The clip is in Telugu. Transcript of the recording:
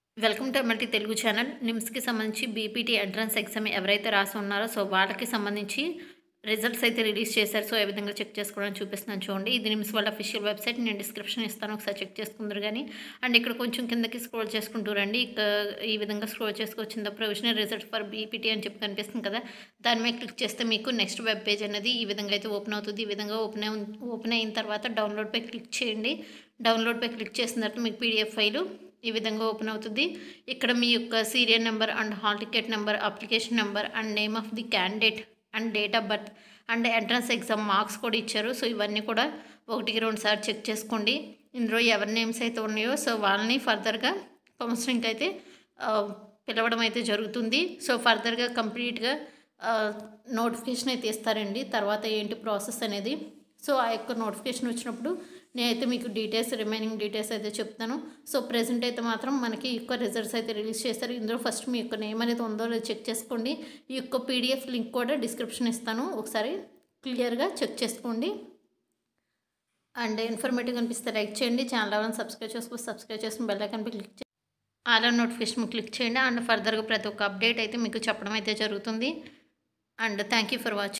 Welcome to MLT Telugu channel. నిమ్స్‌కి సంబంధించి బీపీటీ ఎంట్రన్స్ ఎగ్జామ్ ఎవరైతే రాసి ఉన్నారో వాళ్ళకి సంబంధించి రిజల్ట్స్ అయితే రిలీజ్ చేశారు. ఏ విధంగా చెక్ చేసుకోవడానికి చూపిస్తున్నాను చూడండి. ఇది నిమ్స్ వాళ్ళ అఫీషియల్ వెబ్‌సైట్. నేను డిస్క్రిప్షన్ ఇస్తాను. ఒకసారి చెక్ చేసుకుందురు గానీ. అండ్ ఇక్కడ కొంచెం కిందకి స్క్రోల్ చేసుకుంటూ రండి. ఈ విధంగా స్క్రోల్ చేసుకొచ్చిన ప్రొవిజనల్ రిజల్ట్ ఫర్ బీపీటీ అని చెప్పి కనిపిస్తుంది కదా! దాని మీద క్లిక్ చేస్తే మీకు నెక్స్ట్ వెబ్ పేజ్ అనేది ఈ విధంగా అయితే ఓపెన్ అవుతుంది. ఈ విధంగా ఓపెన్ అయిన తర్వాత డౌన్‌లోడ్‌పై క్లిక్ చేయండి. డౌన్‌లోడ్‌పై క్లిక్ చేసిన తర్వాత మీకు పీడీఎఫ్ ఫైలు ఈ విధంగా ఓపెన్ అవుతుంది. ఇక్కడ మీ యొక్క serial number and hall ticket number, application number and name of the candidate and date of birth and entrance exam marks కూడా ఇచ్చారు. ఇవన్నీ కూడా 1కి 2 సార్లు చెక్ చేసుకోండి. ఇందులో ఎవరి నేమ్స్ అయితే ఉన్నాయో వాళ్ళని ఫర్దర్‌గా కౌన్సిలింగ్‌కి అయితే పిలవడం అయితే జరుగుతుంది. ఫర్దర్‌గా కంప్లీట్‌గా నోటిఫికేషన్ అయితే ఇస్తారండి. తర్వాత ఏంటి ప్రాసెస్ అనేది. ఆ యొక్క నోటిఫికేషన్ వచ్చినప్పుడు నేనైతే మీకు రిమైనింగ్ డీటెయిల్స్ అయితే చెప్తాను. ప్రెజెంట్ అయితే మాత్రం మనకి ఈ యొక్క రిజల్ట్స్ అయితే రిలీజ్ చేస్తారు. ఇందులో ఫస్ట్ మీ యొక్క నేమ్ అనేది ఉందో లేదో చెక్ చేసుకోండి. ఈ యొక్క పీడీఎఫ్ లింక్ కూడా డిస్క్రిప్షన్ ఇస్తాను. ఒకసారి క్లియర్‌గా చెక్ చేసుకోండి. అండ్ ఇన్ఫర్మేటివ్ అనిపిస్తే లైక్ చేయండి. ఛానల్ ఎవరైనా సబ్స్క్రైబ్ చేసుకుని బెల్ ఐకాన్‌పై క్లిక్ చేయండి. ఆల్ నోటిఫికేషన్ క్లిక్ చేయండి. అండ్ ఫర్దర్‌గా ప్రతి ఒక్క అప్డేట్ అయితే మీకు చెప్పడం అయితే జరుగుతుంది. And thank you for watching.